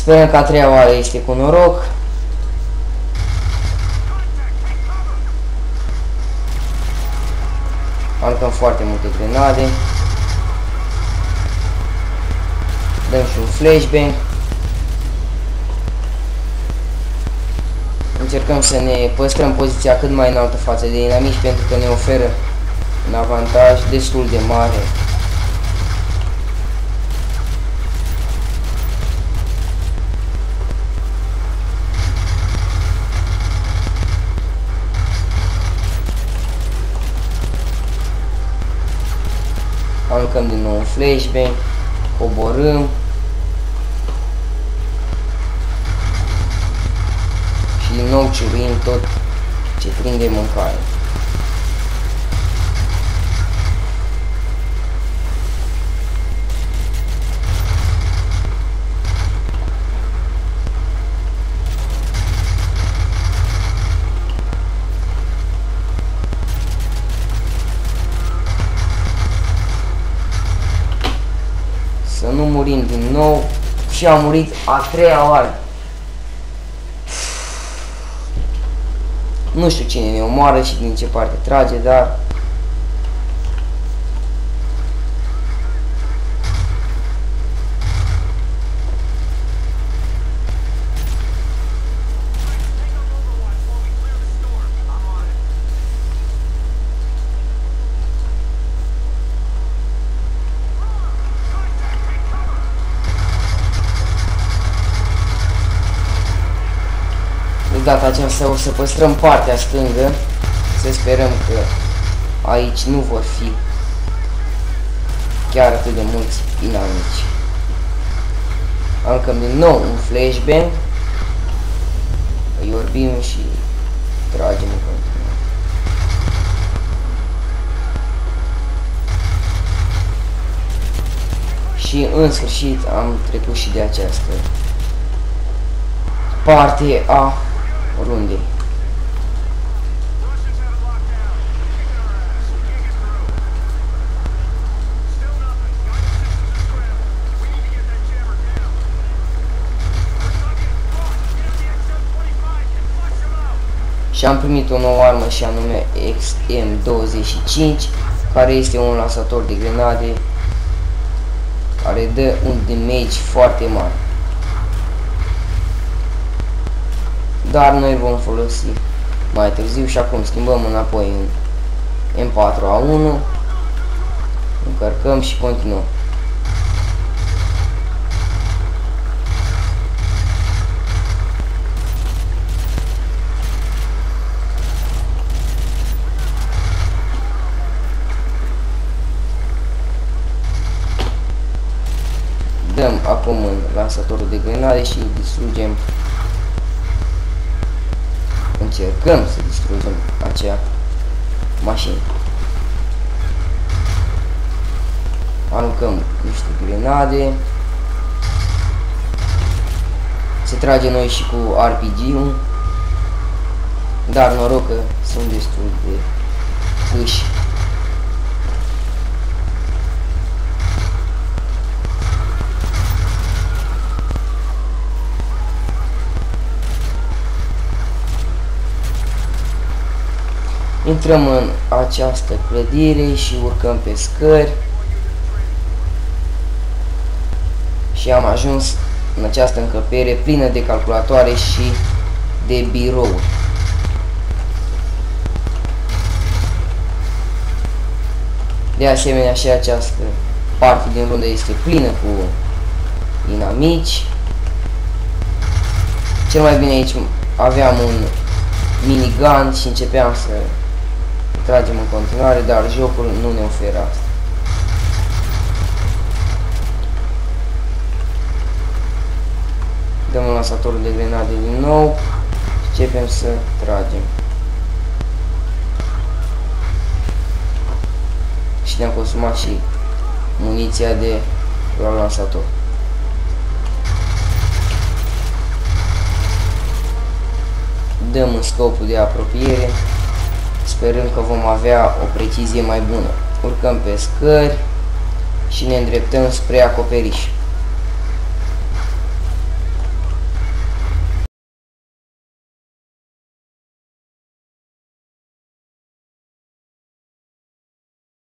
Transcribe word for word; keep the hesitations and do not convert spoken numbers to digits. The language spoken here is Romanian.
Sperăm că a treia oară este cu noroc. Aruncăm foarte multe grenade. Dăm și un flashbang. Încercăm să ne păstrăm poziția cât mai înaltă față de inamici, pentru că ne oferă un avantaj destul de mare. Aruncăm din nou un flashbang, coborâm și din nou ciuruim tot ce prinde mâncare. Să nu murim din nou. Și am murit a treia oară. Nu știu cine ne omoară și din ce parte trage, dar de data aceasta o să păstrăm partea stângă. Să sperăm că aici nu vor fi chiar atât de mulți inamici. Aruncăm din nou un flashbang, îi orbim și tragem în continuare. Și în sfârșit am trecut și de această parte a rundei. Și am primit o nouă armă și anume X M douăzeci și cinci, care este un lansator de grenade care dă un damage foarte mare. Dar noi vom folosi mai târziu și acum schimbăm înapoi în M patru A unu, încărcăm și continuăm. Dăm acum în lansatorul de grenade și distrugem. Încercăm să distrugem acea mașină. Aruncăm niște grenade. Se trage noi și cu R P G-ul, dar noroc că sunt destul de puși. Intrăm în această clădire și urcăm pe scări și am ajuns în această încăpere plină de calculatoare și de birouri. De asemenea, și această parte din rundă este plină cu inamici. Cel mai bine aici aveam un minigun și începeam să tragem în continuare, dar jocul nu ne oferă asta. Dăm un lansatorul de grenade din nou și începem să tragem. Și ne-am consumat și muniția de la lansator. Dăm în scopul de apropiere, sperând că vom avea o precizie mai bună. Urcăm pe scări și ne îndreptăm spre acoperiș.